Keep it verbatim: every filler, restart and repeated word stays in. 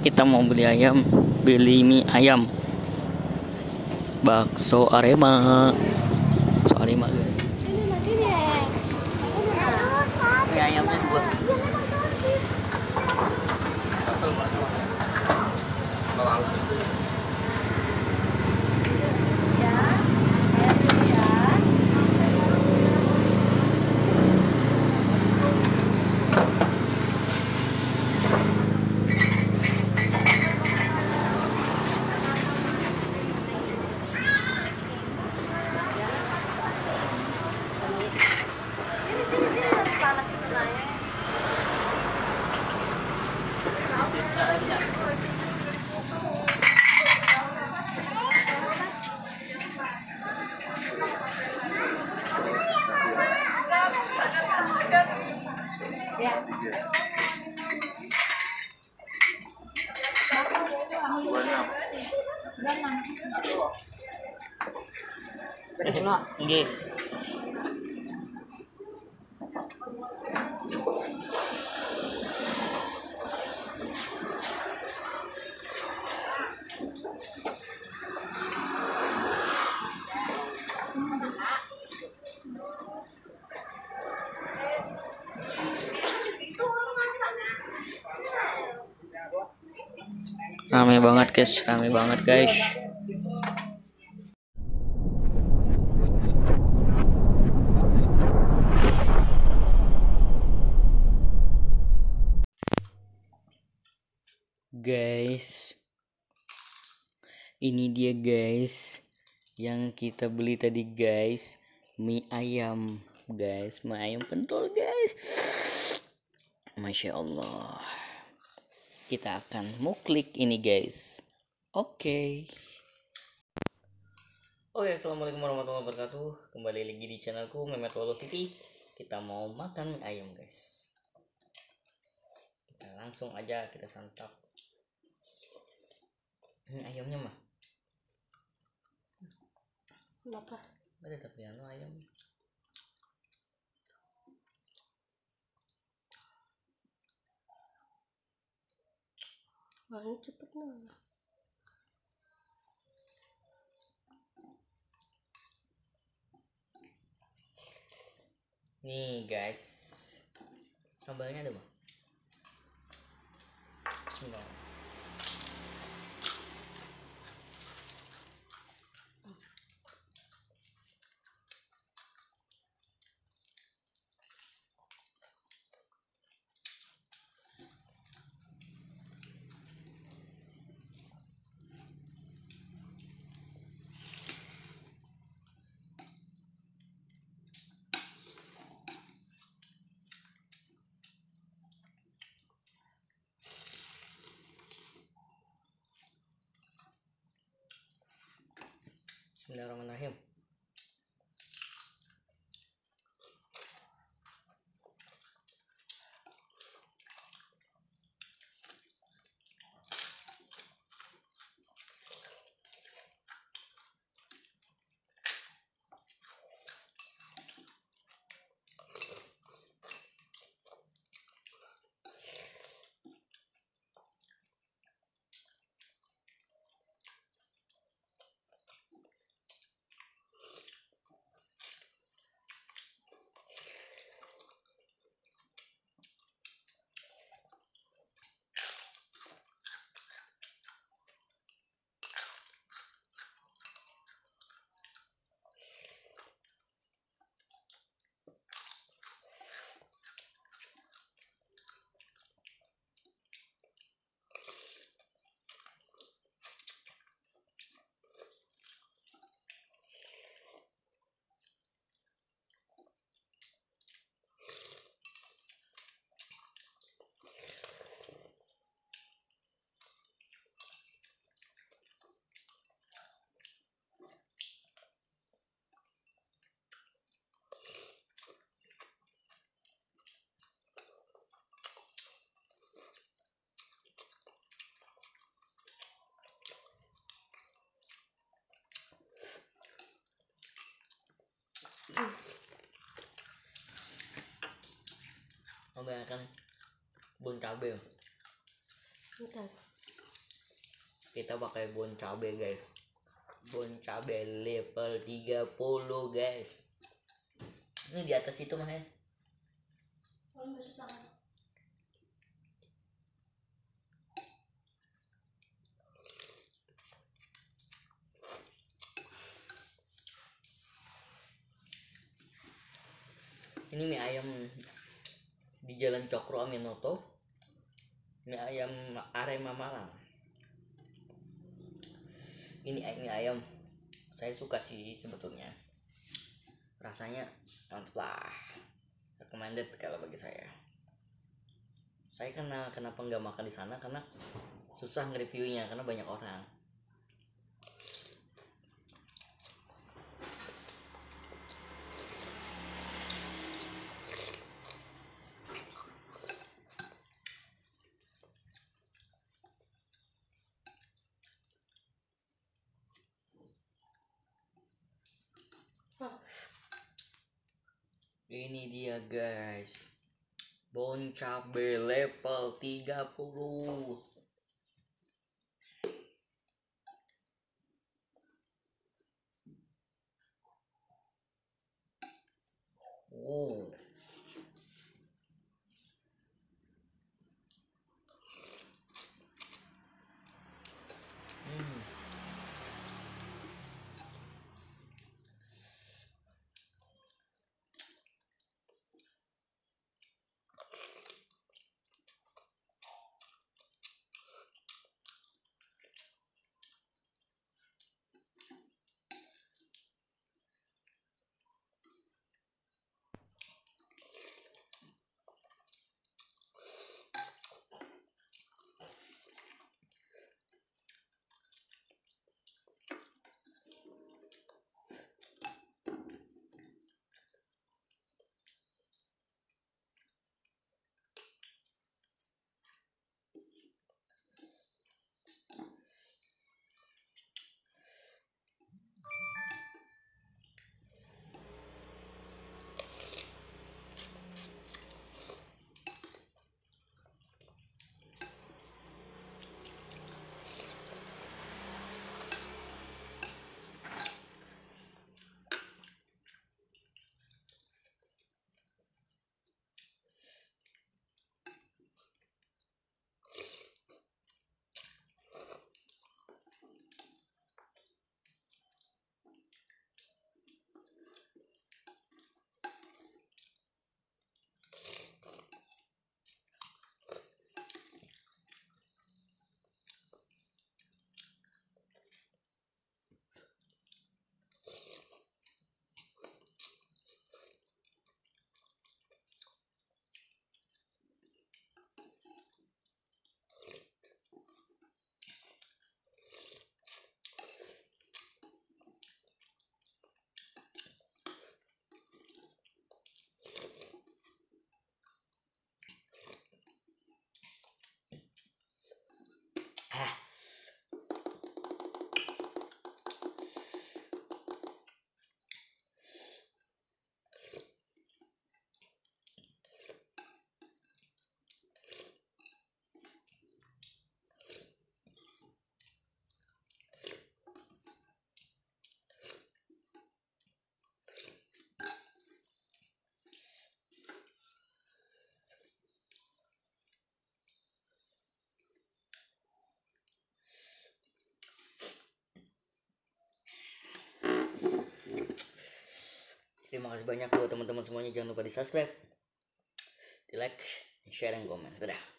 kita mau beli ayam, beli mie ayam, bakso Arema, bakso Arema guys. Mie ayamnya dua. Nggih. Rame banget guys, rame banget guys. Guys, ini dia guys yang kita beli tadi guys, mie ayam guys, mie ayam pentol guys. Masya Allah, kita akan mau klik ini guys. Oke okay. Oke, assalamualaikum warahmatullahi wabarakatuh. Kembali lagi di channelku Mehmet Wolo T V. Kita mau makan mie ayam guys. Kita langsung aja kita santap. Ini ayamnya mah Kenapa? ada tapi anu ayam. Wah, ini cepet nih. Nih guys, sambalnya ada mah. Bismillah. Bismillahirrahmanirrahim. Membayangkan bun cabai. Bentar. kita pakai bon cabe guys, bon cabe level tiga puluh guys. Ini di atas itu mah ya. Ini mie ayam di Jalan Cokro Aminoto, mie ayam Arema Malang. Ini mie ayam saya suka sih sebetulnya, rasanya mantap lah, recommended kalau bagi saya. Saya karena kenapa nggak makan di sana karena susah nge-reviewnya karena banyak orang. Ini dia guys, bon cabe level tiga puluh. Oh. Hmm. Ah. Terima kasih banyak buat teman-teman semuanya. Jangan lupa di subscribe, di like, share, dan komen. Dadah.